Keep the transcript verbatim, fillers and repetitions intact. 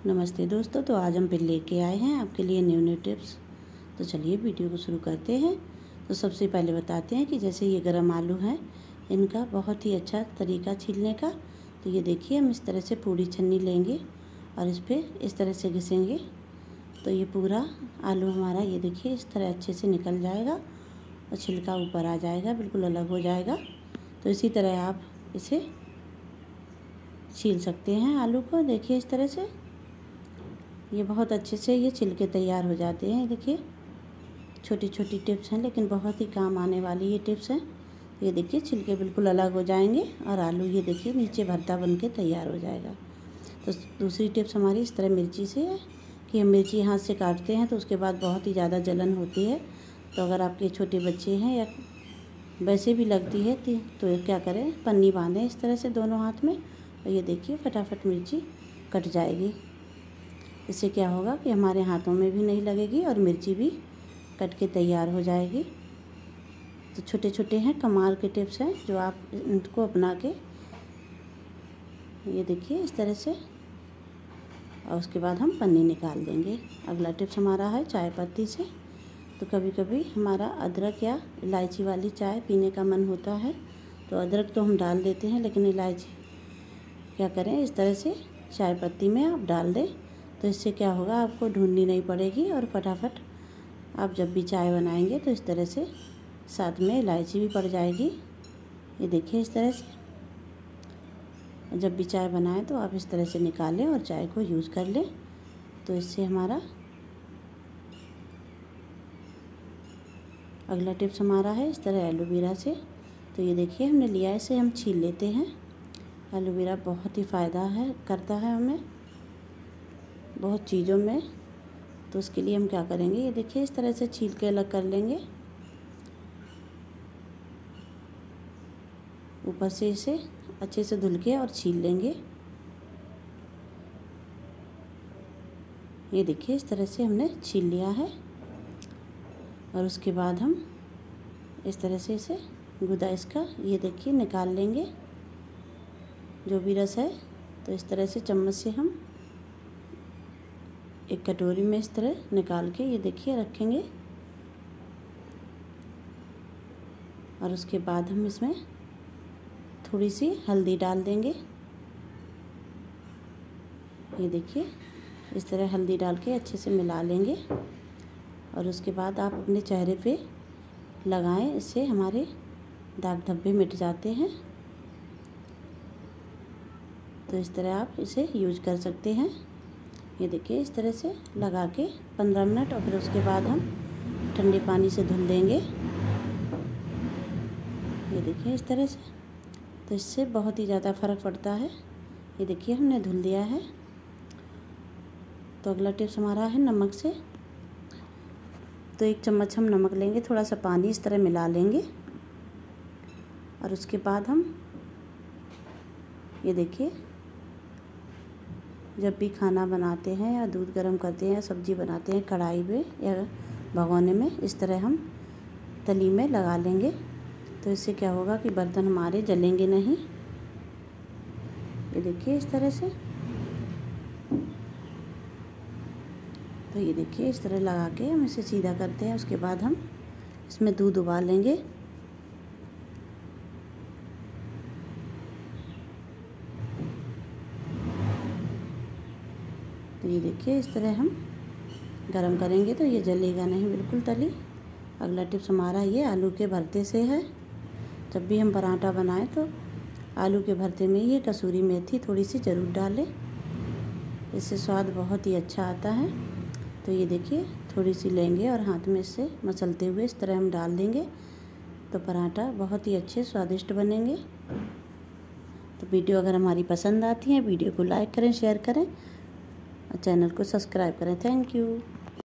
नमस्ते दोस्तों, तो आज हम फिर लेके आए हैं आपके लिए न्यू न्यू टिप्स। तो चलिए वीडियो को शुरू करते हैं। तो सबसे पहले बताते हैं कि जैसे ये गरम आलू हैं, इनका बहुत ही अच्छा तरीका छीलने का। तो ये देखिए, हम इस तरह से पूरी छन्नी लेंगे और इस पर इस तरह से घिसेंगे तो ये पूरा आलू हमारा ये देखिए इस तरह अच्छे से निकल जाएगा और छिलका ऊपर आ जाएगा, बिल्कुल अलग हो जाएगा। तो इसी तरह आप इसे छील सकते हैं आलू को। देखिए इस तरह से ये बहुत अच्छे से ये छिलके तैयार हो जाते हैं। देखिए छोटी छोटी टिप्स हैं लेकिन बहुत ही काम आने वाली ये टिप्स हैं। ये देखिए छिलके बिल्कुल अलग हो जाएंगे और आलू ये देखिए नीचे भरता बन के तैयार हो जाएगा। तो दूसरी टिप्स हमारी इस तरह मिर्ची से है कि हम मिर्ची हाथ से काटते हैं तो उसके बाद बहुत ही ज़्यादा जलन होती है। तो अगर आपके छोटे बच्चे हैं या वैसे भी लगती है तो क्या करें, पन्नी बांधें इस तरह से दोनों हाथ में और ये देखिए फटाफट मिर्ची कट जाएगी। इससे क्या होगा कि हमारे हाथों में भी नहीं लगेगी और मिर्ची भी कट के तैयार हो जाएगी। तो छोटे छोटे हैं कमाल के टिप्स हैं जो आप इनको अपना के ये देखिए इस तरह से, और उसके बाद हम पन्नी निकाल देंगे। अगला टिप्स हमारा है चाय पत्ती से। तो कभी कभी हमारा अदरक या इलायची वाली चाय पीने का मन होता है तो अदरक तो हम डाल देते हैं, लेकिन इलायची क्या करें, इस तरह से चाय पत्ती में आप डाल दें तो इससे क्या होगा, आपको ढूंढनी नहीं पड़ेगी और फटाफट आप जब भी चाय बनाएंगे तो इस तरह से साथ में इलायची भी पड़ जाएगी। ये देखिए इस तरह से जब भी चाय बनाएं तो आप इस तरह से निकालें और चाय को यूज़ कर लें। तो इससे हमारा अगला टिप्स हमारा है इस तरह एलोवेरा से। तो ये देखिए हमने लिया, इसे हम छील लेते हैं। एलोवेरा बहुत ही फ़ायदा है करता है हमें बहुत चीज़ों में। तो उसके लिए हम क्या करेंगे, ये देखिए इस तरह से छील के अलग कर लेंगे। ऊपर से इसे अच्छे से धुल के और छील लेंगे। ये देखिए इस तरह से हमने छील लिया है और उसके बाद हम इस तरह से इसे गुदा इसका ये देखिए निकाल लेंगे जो भी रस है। तो इस तरह से चम्मच से हम एक कटोरी में इस तरह निकाल के ये देखिए रखेंगे और उसके बाद हम इसमें थोड़ी सी हल्दी डाल देंगे। ये देखिए इस तरह हल्दी डाल के अच्छे से मिला लेंगे और उसके बाद आप अपने चेहरे पे लगाएं, इससे हमारे दाग धब्बे मिट जाते हैं। तो इस तरह आप इसे यूज कर सकते हैं। ये देखिए इस तरह से लगा के पंद्रह मिनट और फिर उसके बाद हम ठंडे पानी से धुल देंगे। ये देखिए इस तरह से, तो इससे बहुत ही ज़्यादा फ़र्क पड़ता है। ये देखिए हमने धुल दिया है। तो अगला टिप्स हमारा है नमक से। तो एक चम्मच हम नमक लेंगे, थोड़ा सा पानी इस तरह मिला लेंगे और उसके बाद हम ये देखिए जब भी खाना बनाते हैं या दूध गर्म करते हैं या सब्ज़ी बनाते हैं कढ़ाई में या भगोने में, इस तरह हम तली में लगा लेंगे। तो इससे क्या होगा कि बर्तन हमारे जलेंगे नहीं। ये देखिए इस तरह से, तो ये देखिए इस तरह लगा के हम इसे सीधा करते हैं। उसके बाद हम इसमें दूध उबाल लेंगे। तो ये देखिए इस तरह हम गरम करेंगे तो ये जलेगा नहीं बिल्कुल तली। अगला टिप्स हमारा ये आलू के भरते से है। जब भी हम पराठा बनाएं तो आलू के भरते में ये कसूरी मेथी थोड़ी सी ज़रूर डालें, इससे स्वाद बहुत ही अच्छा आता है। तो ये देखिए थोड़ी सी लेंगे और हाथ में इससे मसलते हुए इस तरह हम डाल देंगे तो पराठा बहुत ही अच्छे स्वादिष्ट बनेंगे। तो वीडियो अगर हमारी पसंद आती है वीडियो को लाइक करें, शेयर करें और चैनल को सब्सक्राइब करें। Thank you.